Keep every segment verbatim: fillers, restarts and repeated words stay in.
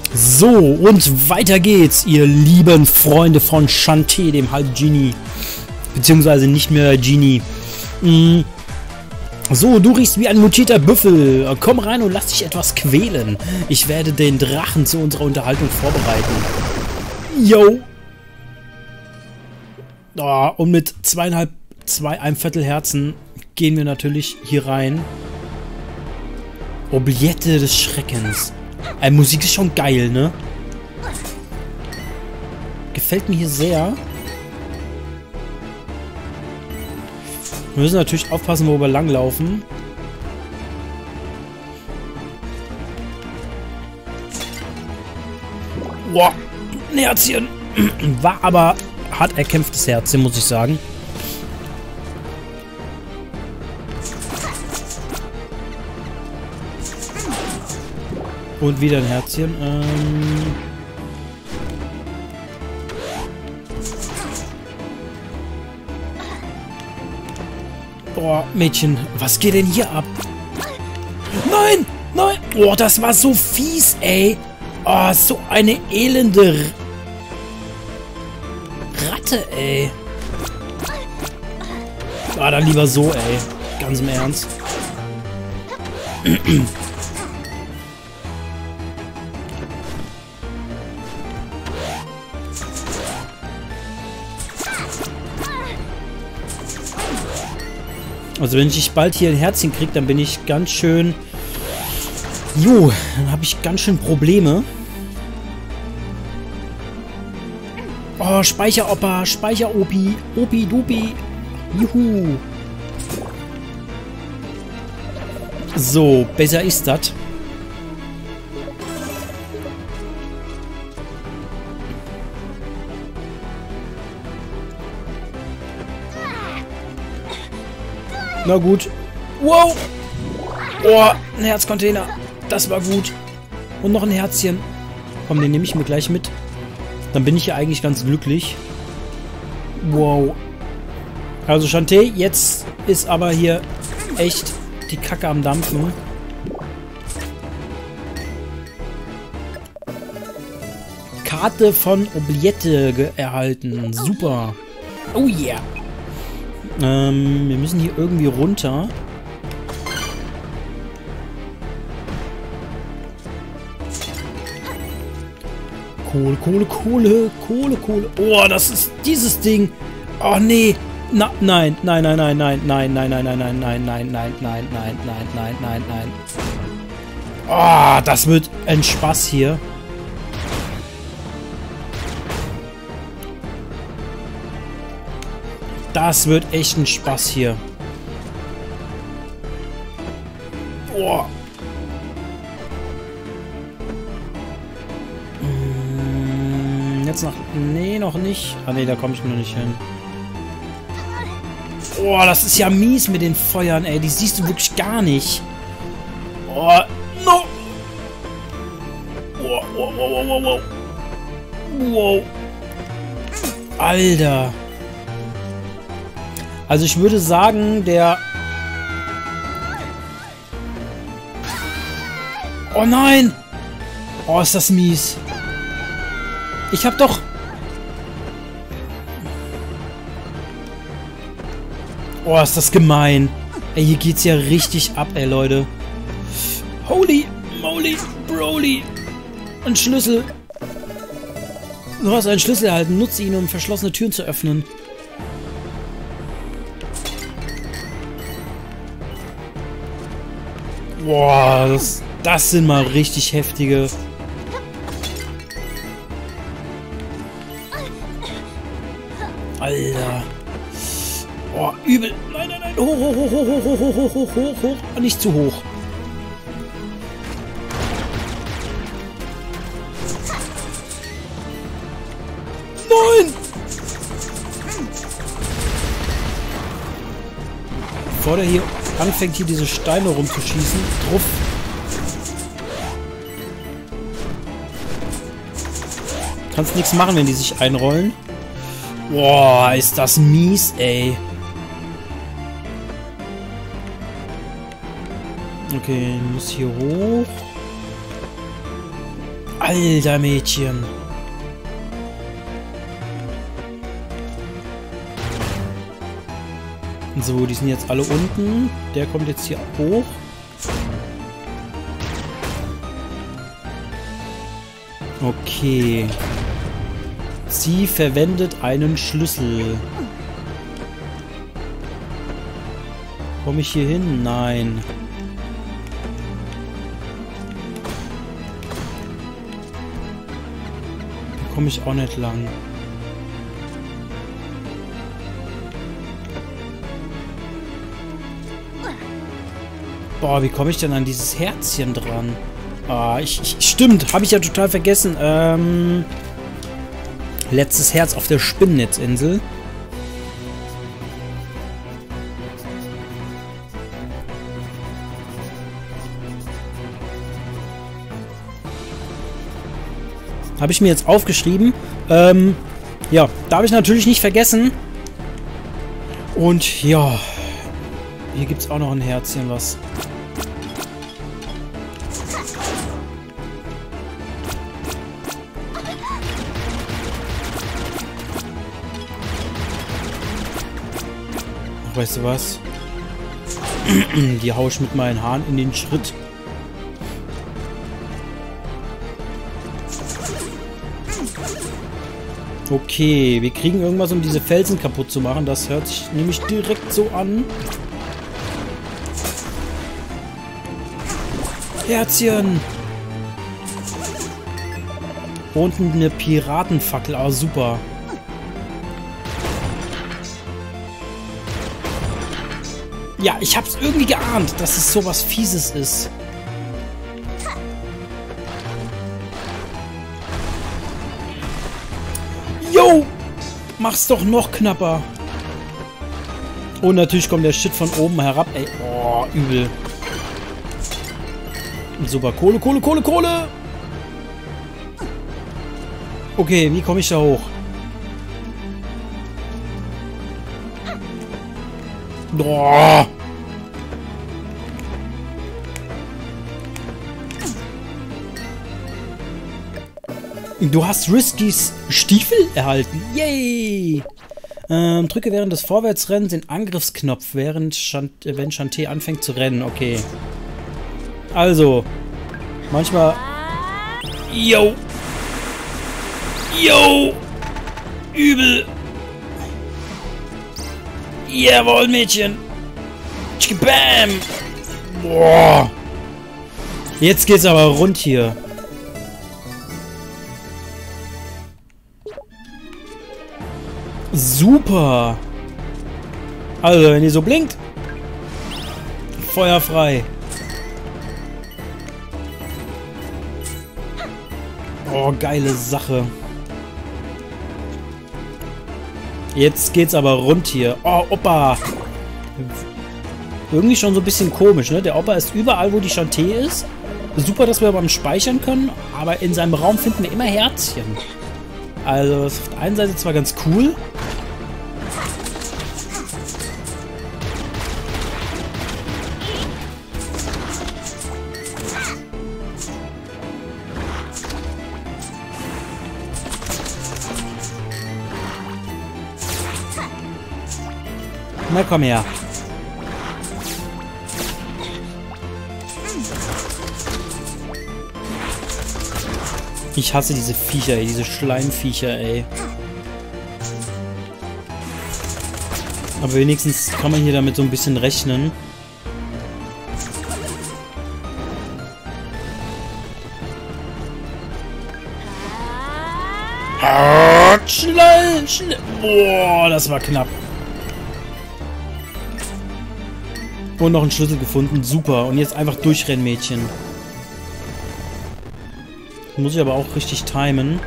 So, und weiter geht's, ihr lieben Freunde von Shantae, dem Halb Genie. Beziehungsweise nicht mehr Genie. Mm. So, du riechst wie ein mutierter Büffel. Komm rein und lass dich etwas quälen. Ich werde den Drachen zu unserer Unterhaltung vorbereiten. Yo! Oh, und mit zweieinhalb, zwei, ein Viertel Herzen gehen wir natürlich hier rein. Oubliette des Schreckens. Äh, Musik ist schon geil, ne? Gefällt mir hier sehr. Wir müssen natürlich aufpassen, wo wir langlaufen. Boah, ein Herzchen. War aber hart erkämpftes Herzchen, muss ich sagen. Und wieder ein Herzchen. Ähm Boah, Mädchen, was geht denn hier ab? Nein! Nein! Boah, das war so fies, ey! Oh, so eine elende Ratte, ey! Ah, dann lieber so, ey. Ganz im Ernst. Also wenn ich bald hier ein Herzchen kriege, dann bin ich ganz schön... Jo, dann habe ich ganz schön Probleme. Oh, Speicher-Opa, Speicher-Opi, Opi-Dupi. Juhu. So, besser ist das. Na gut. Wow. Oh, ein Herzcontainer. Das war gut. Und noch ein Herzchen. Komm, den nehme ich mir gleich mit. Dann bin ich ja eigentlich ganz glücklich. Wow. Also Shantae, jetzt ist aber hier echt die Kacke am Dampfen. Karte von Oubliette erhalten. Super. Oh yeah. Ähm, wir müssen hier irgendwie runter. Kohle, Kohle, Kohle, Kohle, Kohle. Oh, das ist dieses Ding. Oh, nee. Na, nein, nein, nein, nein, nein, nein, nein, nein, nein, nein, nein, nein, nein, nein, nein, nein, nein, nein, nein. Oh, das wird ein Spaß hier. Das wird echt ein Spaß hier. Boah. Hm, jetzt noch... Nee, noch nicht. Ah, nee, da komme ich noch nicht hin. Boah, das ist ja mies mit den Feuern, ey. Die siehst du wirklich gar nicht. Oh, no. Wow, wow, wow, wow, wow. Wow. Alter. Also ich würde sagen, der... Oh nein! Oh, ist das mies. Ich hab doch... Oh, ist das gemein. Ey, hier geht's ja richtig ab, ey, Leute. Holy moly broly. Ein Schlüssel. Du hast einen Schlüssel erhalten. Nutze ihn, um verschlossene Türen zu öffnen. Boah, das, das sind mal richtig heftige... Alter. Boah, übel. Nein, nein, nein. Hoch, hoch, hoch, hoch, hoch, hoch, hoch, hoch, hoch, hoch. Nicht zu hoch. Nein! Bevor der hier anfängt, hier diese Steine rumzuschießen. Druff. Kannst nichts machen, wenn die sich einrollen. Boah, ist das mies, ey. Okay, muss hier hoch. Alter Mädchen. So, die sind jetzt alle unten. Der kommt jetzt hier hoch. Okay. Sie verwendet einen Schlüssel. Komme ich hier hin? Nein. Da komme ich auch nicht lang. Boah, wie komme ich denn an dieses Herzchen dran? Ah, ich, ich, stimmt, habe ich ja total vergessen. Ähm, letztes Herz auf der Spinnennetzinsel. Habe ich mir jetzt aufgeschrieben. Ähm, ja, darf ich natürlich nicht vergessen. Und ja, hier gibt es auch noch ein Herzchen, was... Ach, weißt du was? Die hau ich mit meinen Haaren in den Schritt. Okay, wir kriegen irgendwas, um diese Felsen kaputt zu machen. Das hört sich nämlich direkt so an. Herzchen! Und eine Piratenfackel. Ah, super. Ja, ich hab's irgendwie geahnt, dass es sowas Fieses ist. Yo! Mach's doch noch knapper. Und natürlich kommt der Shit von oben herab. Ey, oh, übel. Super, Kohle, Kohle, Kohle, Kohle! Okay, wie komme ich da hoch? Oh. Du hast Riskys Stiefel erhalten. Yay! Ähm, drücke während des Vorwärtsrennens den Angriffsknopf, während Chant wenn Shantae anfängt zu rennen. Okay. Also. Manchmal... Yo! Yo! Übel! Jawohl, Mädchen! Bam! Boah! Jetzt geht's aber rund hier. Super! Also, wenn die so blinkt, Feuer frei. Oh, geile Sache. Jetzt geht's aber rund hier. Oh, Opa! Irgendwie schon so ein bisschen komisch, ne? Der Opa ist überall, wo die Shantae ist. Super, dass wir beim Speichern können, aber in seinem Raum finden wir immer Herzchen. Also, das ist auf der einen Seite zwar ganz cool. Na komm her. Ich hasse diese Viecher, ey, diese Schleimviecher, ey. Aber wenigstens kann man hier damit so ein bisschen rechnen. Schnell, schnell. Boah, das war knapp. Und noch einen Schlüssel gefunden. Super. Und jetzt einfach durchrennen, Mädchen. Muss ich aber auch richtig timen.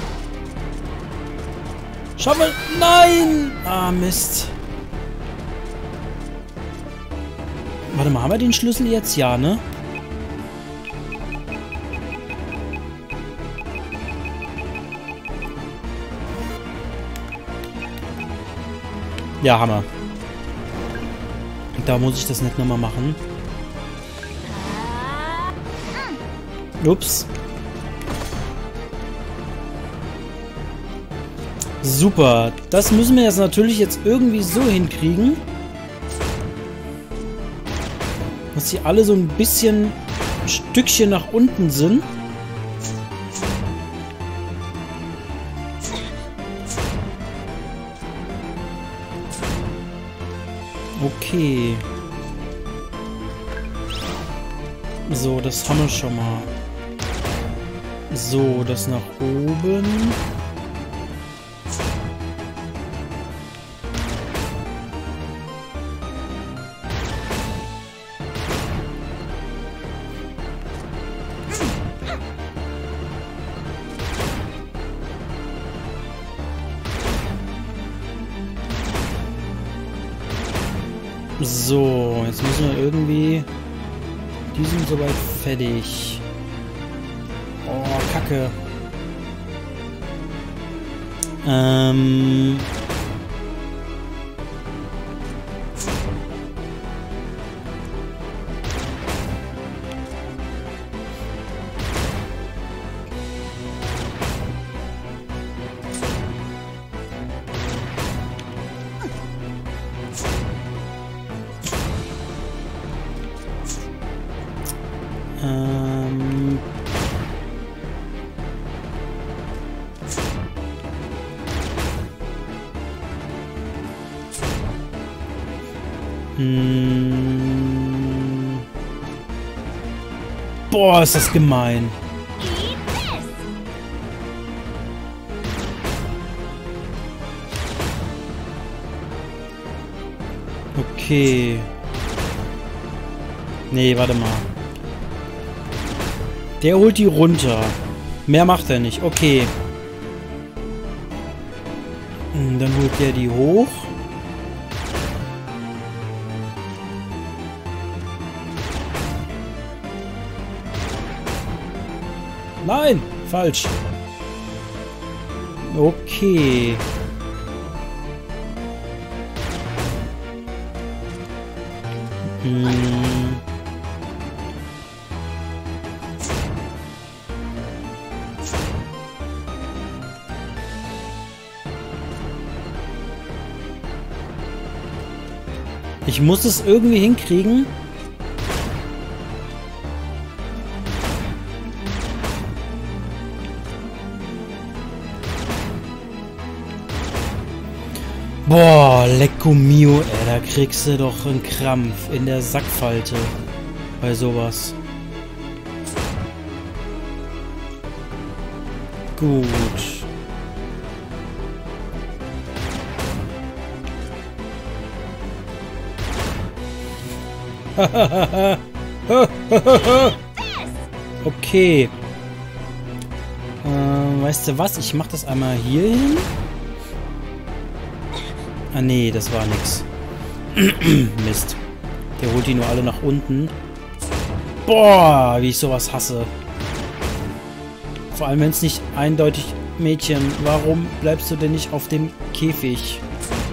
Schaffel! Nein! Ah, Mist. Warte mal, haben wir den Schlüssel jetzt? Ja, ne? Ja, Hammer. Da muss ich das nicht nochmal machen. Super. Das müssen wir jetzt natürlich jetzt irgendwie so hinkriegen, dass sie alle so ein bisschen ein Stückchen nach unten sind. Okay. So, das haben wir schon mal. So, das nach oben. So, jetzt müssen wir irgendwie... Die sind soweit fertig. Oh, Kacke. Ähm... Ähm... Hm. Boah, ist das gemein. Okay. Nee, warte mal. Der holt die runter. Mehr macht er nicht. Okay. Dann holt der die hoch. Nein! Falsch. Okay. Hm. Ich muss es irgendwie hinkriegen. Boah, lecco mio, ey, da kriegst du doch einen Krampf in der Sackfalte bei sowas. Gut. Okay. Ähm, weißt du was? Ich mach das einmal hier hin. Ah, nee, das war nix. Mist. Der holt die nur alle nach unten. Boah, wie ich sowas hasse. Vor allem, wenn es nicht eindeutig... Mädchen, warum bleibst du denn nicht auf dem Käfig?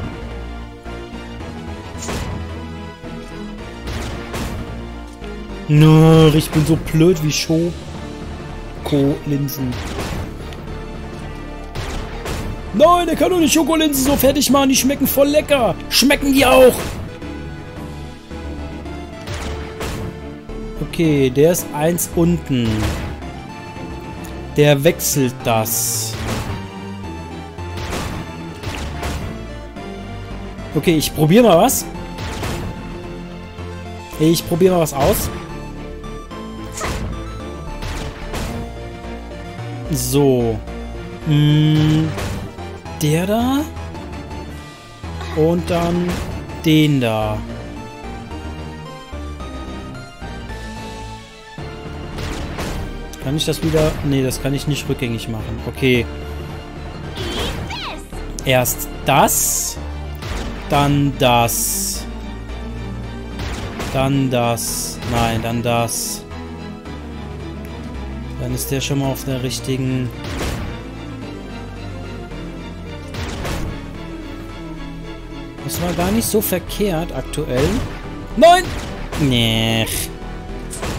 No, ich bin so blöd wie Schoko-Linsen. Nein, der kann doch nicht Schokolinsen so fertig machen. Die schmecken voll lecker. Schmecken die auch. Okay, der ist eins unten. Der wechselt das. Okay, ich probiere mal was. Ich probiere mal was aus. So. Hm, der da. Und dann den da. Kann ich das wieder... Nee, das kann ich nicht rückgängig machen. Okay. Erst das. Dann das. Dann das. Nein, dann das. Dann ist der schon mal auf der richtigen... Das war gar nicht so verkehrt aktuell. Nein! Nee.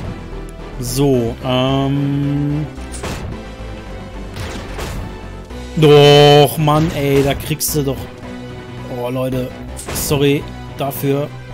So, ähm... Doch, Mann, ey, da kriegst du doch... Oh, Leute, sorry dafür.